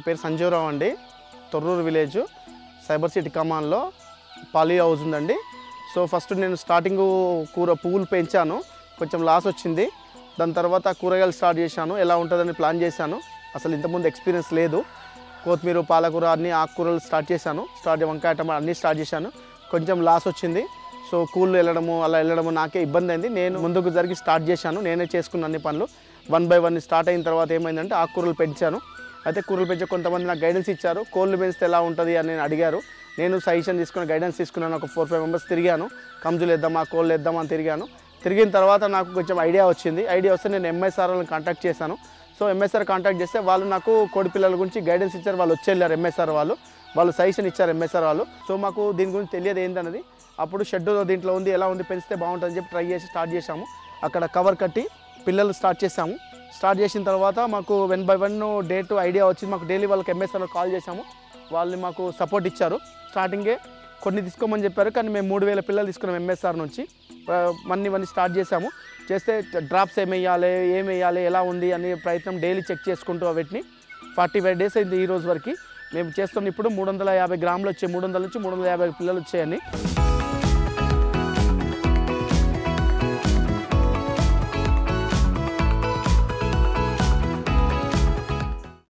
పేరు సంజీవరావు అండి. Thorrur village cyber city కమాన్లో పాలీ హౌస్ ఉందండి. సో ఫస్ట్ నేను స్టార్టింగ్ పువ్వులు పెంచాను, కొంచెం లాస్ వచ్చింది. దాని తర్వాత కూరగాయలు స్టార్ట్ చేశాను. ఎలా ఉంటుందని ప్లాన్ చేశాను. అసలు ఇంతకుముందు ఎక్స్పీరియన్స్ లేదు. కొత్తిమీర, పాలకూర అన్ని ఆకుకూరలు స్టార్ట్ చేశాను. వంకాయ, టమాటా అన్నీ స్టార్ట్ చేశాను. కొంచెం లాస్ వచ్చింది. సో కూళ్ళు అలా వెళ్ళడము నాకే ఇబ్బంది అయింది. నేను ముందుకు జరిగి స్టార్ట్ చేశాను. నేనే చేసుకున్న అన్ని పనులు 1 by 1 స్టార్ట్ అయిన తర్వాత ఏమైందంటే ఆకుకూరలు పెంచాను. అయితే కూరలు పెంచే కొంతమంది నాకు గైడెన్స్ ఇచ్చారు. కోళ్ళు పెంచితే ఎలా ఉంటుంది అని అడిగారు. నేను సజెషన్ తీసుకుని గైడెన్స్ తీసుకున్నాను. ఒక 4-5 మెంబర్స్ తిరిగాను. కంజులు వేద్దామా, కోళ్ళు వేద్దామా అని తిరిగిన తర్వాత నాకు కొంచెం ఐడియా వచ్చింది. ఐడియా వస్తే నేను ఎంఎస్ఆర్ వాళ్ళని కాంటాక్ట్ చేశాను. సో ఎంఎస్ఆర్ కాంటాక్ట్ చేస్తే వాళ్ళు నాకు కోడి పిల్లల గురించి గైడెన్స్ ఇచ్చారు. వాళ్ళు వచ్చి వెళ్ళారు. ఎంఎస్ఆర్ వాళ్ళు సజెషన్ ఇచ్చారు. ఎంఎస్ఆర్ వాళ్ళు. సో మాకు దీని గురించి తెలియదు ఏంటన్నది. అప్పుడు షెడ్ దీంట్లో ఉంది, ఎలా ఉంది, పెంచితే బాగుంటుందని చెప్పి ట్రై చేసి స్టార్ట్ చేశాము. అక్కడ కవర్ కట్టి పిల్లలు స్టార్ట్ చేసాము. స్టార్ట్ చేసిన తర్వాత మాకు 1 by 1 డేట్ ఐడియా వచ్చింది. మాకు డైలీ వాళ్ళకి ఎంఎస్ఆర్లో కాల్ చేసాము. వాళ్ళు మాకు సపోర్ట్ ఇచ్చారు. స్టార్టింగే కొన్ని తీసుకోమని చెప్పారు, కానీ మేము 3000 పిల్లలు తీసుకున్నాం ఎంఎస్ఆర్ నుంచి. ఇవన్నీ స్టార్ట్ చేసాము. చేస్తే డ్రాప్స్ ఏం వేయాలి, ఎలా ఉంది అనే ప్రయత్నం డైలీ చెక్ చేసుకుంటూ వీటిని 45 days అయింది ఈ రోజు వరకు. మేము చేస్తున్న ఇప్పుడు 350 గ్రాములు వచ్చాయి. 300 నుంచి 350 పిల్లలు వచ్చాయని.